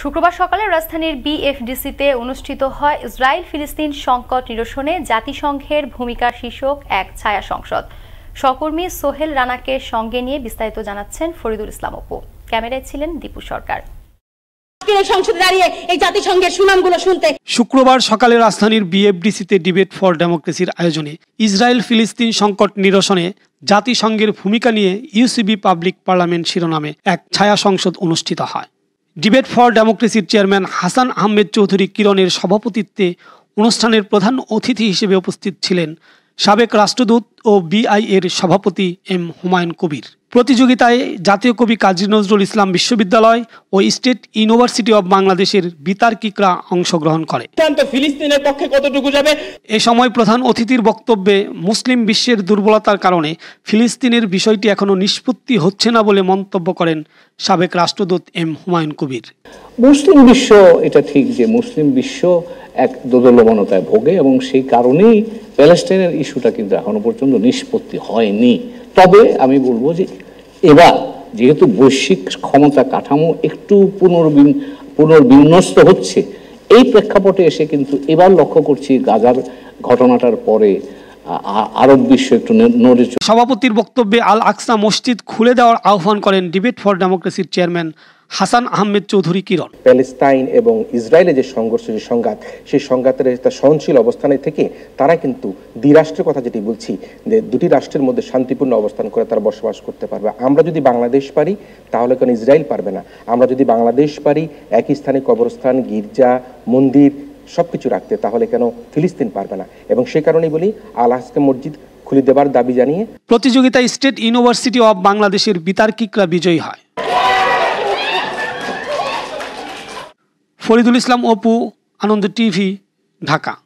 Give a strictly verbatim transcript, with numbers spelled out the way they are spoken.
শুক্রবার সকালে রাজধানীর বিএফডিসিতে অনুষ্ঠিত হয় ইসরায়েল ফিলিস্তিন সংকট নিরসনে জাতিসংঘের ভূমিকা শীর্ষক এক ছায়া সংসদ। সহকর্মী সোহেল রানাকে সঙ্গে নিয়ে বিস্তারিত জানাচ্ছেন ফরিদুল ইসলাম অপু। ক্যামেরায় ছিলেন দীপু সরকার। শুক্রবার সকালে রাজধানীর বিএফডিসিতে ডিবেট ফর ডেমোক্রেসির আয়োজনে ইসরায়েল ফিলিস্তিন সংকট নিরসনে জাতিসংঘের ভূমিকা নিয়ে ইউসিবি পাবলিক পার্লামেন্ট শিরোনামে এক ছায়া সংসদ অনুষ্ঠিত হয়। ডিবেট ফর ডেমোক্রেসির চেয়ারম্যান হাসান আহমেদ চৌধুরী কিরণের সভাপতিত্বে অনুষ্ঠানের প্রধান অতিথি হিসেবে উপস্থিত ছিলেন সাবেক রাষ্ট্রদূত ও বিআই এর সভাপতি এম হুমায়ুন কবির। প্রতিযোগিতায় জাতীয় কবি কাজী নজরুল ইসলাম বিশ্ববিদ্যালয় ও স্টেট ইউনিভার্সিটি অব বাংলাদেশের বিতার্কিকরা অংশগ্রহণ করে। ফিলিস্তিনের পক্ষে কতটুকু যাবে? এ সময় প্রধান অতিথির বক্তব্যে মুসলিম বিশ্বের দুর্বলতার কারণে ফিলিস্তিনের বিষয়টি এখনো নিষ্পত্তি হচ্ছে না বলে মন্তব্য করেন সাবেক রাষ্ট্রদূত এম হুমায়ুন কবির। মুসলিম বিশ্ব, এটা ঠিক যে মুসলিম বিশ্ব এক দোদুল্যমানতায় ভোগে এবং সেই কারণেই প্যালেস্টাইনের ইস্যুটা কিন্তু এখনো পর্যন্ত নিষ্পত্তি হয়নি। তবে আমি বলবো যে এবার যেহেতু বৈশ্বিক ক্ষমতা কাঠামো একটু পুনর্বিন পুনর্বিন্যস্ত হচ্ছে, এই প্রেক্ষাপটে এসে কিন্তু এবার লক্ষ্য করছি গাজার ঘটনাটার পরে আরব বিশ্ব একটু নড়ে। সভাপতির বক্তব্যে আল আকসা মসজিদ খুলে দেওয়ার আহ্বান করেন ডিবেট ফর ডেমোক্রেসির চেয়ারম্যান হাসান আহমেদ চৌধুরী কিরণ। প্যালেস্তাইন এবং ইসরায়েলের যে সংঘর্ষ, যে সংঘাত, সেই সংঘাতের একটা সহনশীল অবস্থানে থেকে তারা কিন্তু দ্বিরাষ্ট্রের কথা যেটি বলছি, যে দুটি রাষ্ট্রের মধ্যে শান্তিপূর্ণ অবস্থান করে তারা বসবাস করতে পারবে। আমরা যদি বাংলাদেশ পারি তাহলে কেন ইসরায়েল পারবে না? আমরা যদি বাংলাদেশ পারি একই স্থানে কবরস্থান, গির্জা, মন্দির সবকিছু রাখতে, তাহলে কেন ফিলিস্তিন পারবে না? এবং সে কারণেই বলি আল আকসা মসজিদ খুলে দেবার দাবি জানিয়ে প্রতিযোগিতায় স্টেট ইউনিভার্সিটি অব বাংলাদেশের বিতার্কিকরা বিজয়ী হয়। ফরিদুল ইসলাম অপু, আনন্দ টিভি, ঢাকা।